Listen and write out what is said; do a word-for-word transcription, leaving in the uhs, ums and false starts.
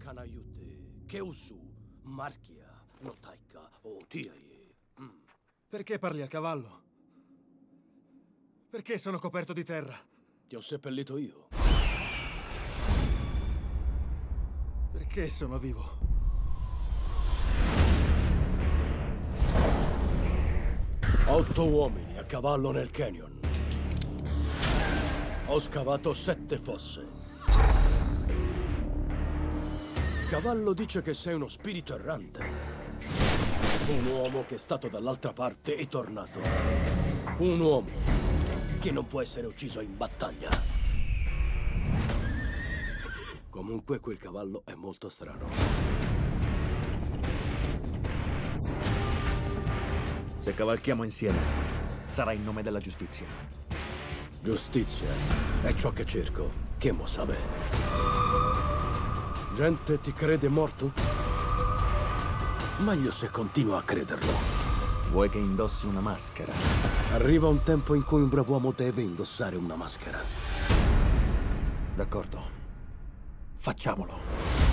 Kanayute, Keusu, Markia, Notaika o Tiaye. Mm. Perché parli a cavallo? Perché sono coperto di terra? Ti ho seppellito io. Perché sono vivo? Otto uomini a cavallo nel canyon. Ho scavato sette fosse. Cavallo dice che sei uno spirito errante. Un uomo che è stato dall'altra parte e tornato. Un uomo che non può essere ucciso in battaglia. Comunque quel cavallo è molto strano. Se cavalchiamo insieme, sarà in nome della giustizia. Giustizia è ciò che cerco. Che mo sa bene. Gente ti crede morto? Meglio se continua a crederlo. Vuoi che indossi una maschera? Arriva un tempo in cui un brav'uomo deve indossare una maschera. D'accordo. Facciamolo.